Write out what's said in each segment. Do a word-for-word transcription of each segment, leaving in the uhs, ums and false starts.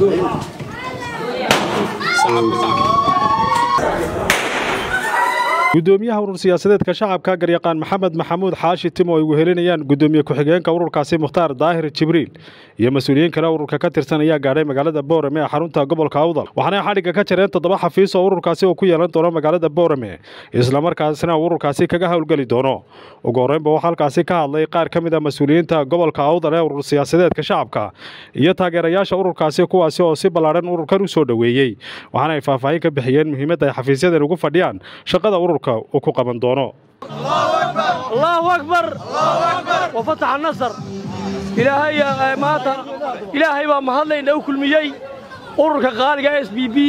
gudoomiyaha urur siyaasadeedka shacabka garyaqaan maxamed maxamuud xaashi timo ay wehelinayaan gudoomiye ku-xigeenka ururkaasi Mukhtaar Daahir Jibriil iyo mas'uuliyiin kale ururka ka tirsan ayaa gaadhay magaalada Boorame ee xarunta gobolka Awdal waxaana xadhiga ka jireen toddoba xafiis oo ururkaasi uu ku yeelan doono magaalada Boorame isla markaasna ururkaasi kaga hawlgali doono ugu horeynba waxa halkaasi ka hadlay qaar ka mid ah mas'uuliyiinta gobolka Awdal ee urur siyaasadeedka shacabka iyo taageerayaasha ururkaasi kuwaasi oo si balaaran ururkan u soo dhaweeyay waxaana ay faahfaahin ka bixiyeen muhiimadda ay xafiisyadan ugu fadhiyaan shaqada ururka وكوكبان دونو الله أكبر الله أكبر الله أكبر وفتح النصر إلهي ماتا إلهي ما مهلا إنه كل مية أورك غالي إس بي بي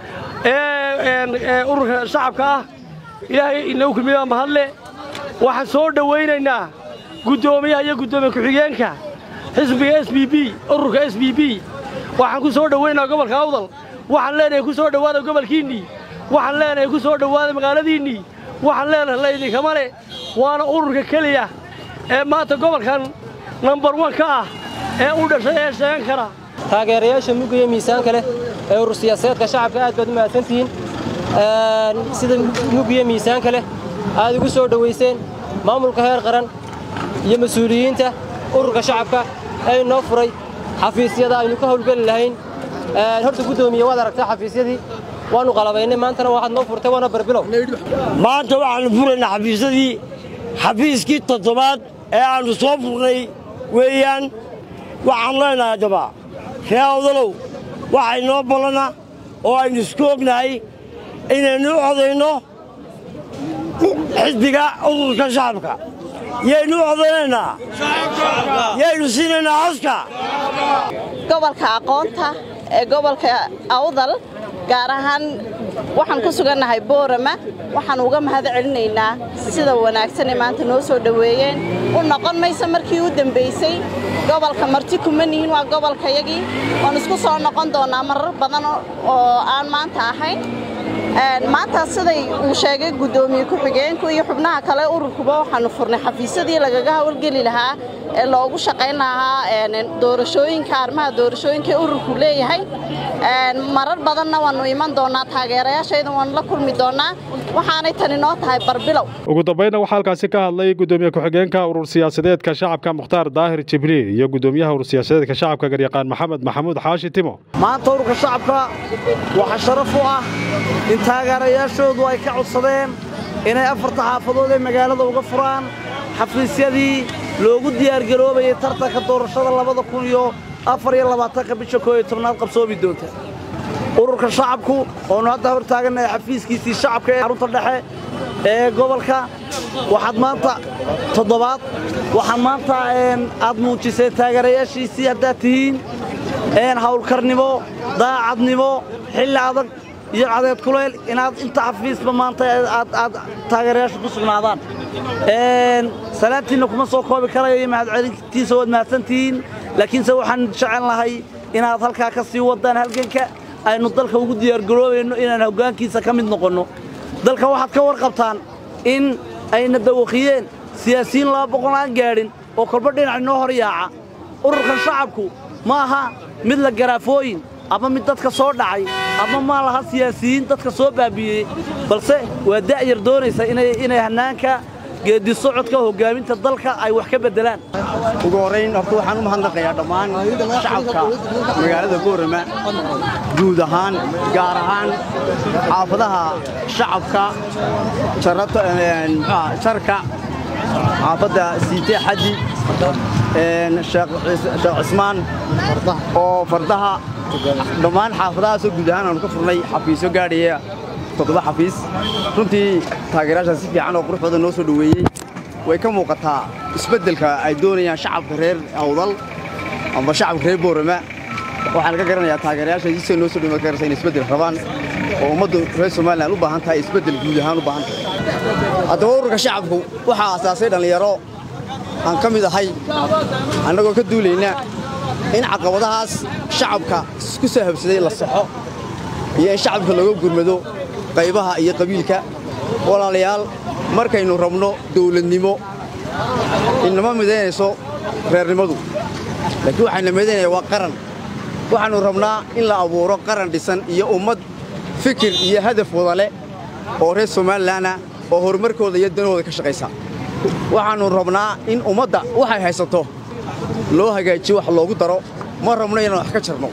أورك الشعب كا إلهي إنه كل مية مهلا واحد صور دوينا قدومي هي قدومي كحيانك حزب إس بي بي أورك إس بي بي واحد كسور دوينا قبل كأوضل واحد لنا كسور دوانا قبل كيني waxaan leenahay ku soo dhawaada magaaladiinii waxaan leenahay leeydi kamale waana ururka kaliya ee maanta gobolkan number one ka ah ee u dhashay ee sheegan kara taageerayaasha mugiyo miisaanka leh ee urur siyaasadeedka shacabka aad baad u mahadsantihiin ee sida mugiyo miisaanka leh aad ugu soo dhaweyseen maamulka heer qaran iyo mas'uuliyiinta ururka shacabka ay noo furay xafiisyada aynu ka hawlgali lahayn ee horta gudoomiye wada aragta xafiisyadii waanu qalabaynay maantana waxaad noo furtay waana barbilow maanta waxaanu furaynaa xafiisyadii xafiiskii toddobaad ee aanu soo furnay weeyaan waxaan leenahay daba ree Awdalow waxay noo ballana oo aynu isku ognahay inaynu u codayno xisbiga ururka shacabka yaynu u codaynaynaa yaynu siinaynaa codka gobolka aqoonta ee gobolka Awdal gaar ahaan waxaan ku sugannahay Boorama waxaan uga mahad celinaynaa sida wanaagsan ee maanta noo soo dhaweeyeen u noqon mayso markii uu dambeysay gobolka marti kuma nihin waa gobolka yagii waan isku soo noqon doonaa marar badan oo aan maanta ahayn maanta siday uu sheegay gudoomiye ku-xigeenku iyo xubnaha kale ururkuba waxaanu furnay xafiisyadii lagaga hawlgeli lahaa ee loogu shaqayn lahaa doorashooyinka arrimaha doorashooyinka ururku leeyahay marar badanna waanu iman doonaa taageerayaashayda waan la kulmi doonaa waxaanay tani noo tahay barbilow ugu dambeynna waxaa halkaasi ka hadlay gudoomiye ku-xigeenka urur siyaasadeedka shacabka Mukhtaar Daahir Jibriil iyo gudoomiyaha urur siyaasadeedka shacabka garyaqaan maxamed maxamuud xaashi timo maanta ururka shacabka waxa sharaf u ah in taageerayaashoodu ay ka codsadeen inay afarta xaafadood ee magaalada uga furaan xafiisyadii loogu diyaar garoobayay tartanka doorashada labada kun iyo afar iyo labaatan bisha koob iyo tobnaad qabsoomi doonta ururka shacabku oo hadda hor taaganay xafiiskiisii shacabka ee xarunta dhexe ee gobolka waxaad maanta toddobaad waxaan maanta aad muujisay taageerayaashiisii haddaad tihiin een hawlkarnimo daacadnimo xilli adag iyo cadeed kuleel inaad inta xafiisba maanta aad aad taageerayaasha ku sugnaadaan een salaantiina kuma soo koobi karayo mahad celintiisa wad mahadsantiin laakiin se waxaan jecel lahay inaad halka ka sii wadaan halganka aynu dalka ugu diyaar garoobayno inaan hoggaankiisa ka mid noqono dalka waxaad ka warqabtaan in ayna dawaqiyeen siyaasiyiin laba boqol aan gaadhin oo kolba dhinac noo hor yaaca ururkan shacabku ma aha mid la garaafooyin ama mid dadka soo dhacay ama ma laha siyaasiyiin dadka soo baabiyay balse waa da'yar doonaysa inay inay hanaanka geedi socodka hogaaminta dalka ay wax ka bedelaan ugu horeyn horta waxaan u mahadnaqayaa dhammaan shacabka magaalada Boorama guud ahaan gaar ahaan xaafadaha shacabka jarata sharka xaafada siite xadi een sheekh Cismaan oo fardaha dhammaan xaafadahaas guud ahaan aan ka furnay xafiisyo gaadhiya toddoba xafiis runtii taageerayaasha si fiican oo quruxda noo soo dhaweeyay way ka muuqataa isbeddelka ay doonayaan shacabka reer Awdal ama shacabka reer Boorama waxaan ka garanayaa taageerayaasha si noo soo dhaweeyay in isbeddel rabaan oo ummadda reer Soomaaliland u baahan tahay isbeddel guud ahaan u baahan tahay hadda ururka shacabku waxa asaasay dhalinyaro aan ka mid ahay annagoo ka duulayna in caqabadahaas shacabka isku soo habsaday la saxo iyo in shacabka lagu gurmado qaybaha iyo qabiilka walaalayaal markaynu rabno dawladnimo inama mideynayso reernimadu laakiin waxayna mideynaysaa waa qaran waxaanu rabnaa in la abuuro qaran dhisan iyo ummad fikir iyo hadaf wada leh oo reer Soomaaliland oo horumarkooda iyo danahooda ka shaqeysa waxaanu rabnaa in ummadda waxay haysato loo hagaajiyo wax loogu daro ma rabno inaan wax ka jarno